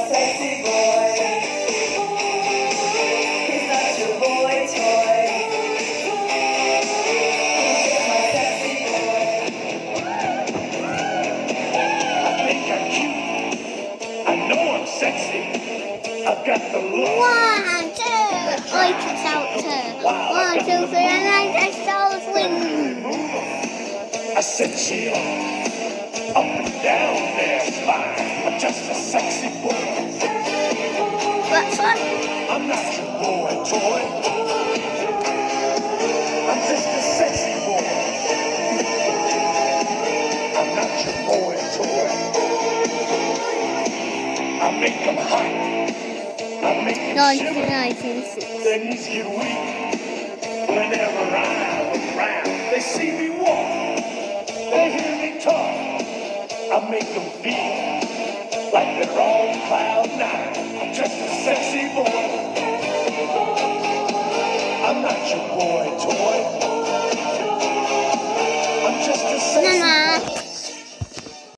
sexy boy. He's not your boy toy. He's my sexy boy. I think I'm cute. I know I'm sexy. I've got the look. 1, 2, oi, it's out too. 1, 2, 3, and I just saw swing. I said chill. Up and down there, fine. I'm just a sexy boy. What's that? I'm not your boy toy. I'm just a sexy boy. I'm not your boy toy. I make them hot. I make them shiver. 1996. Their knees get weak. Whenever I'm around, they see me walk. They hear me talk. I make them feel like they're on cloud nine. I'm just a sexy boy. I'm not your boy toy. I'm just a sexy boy.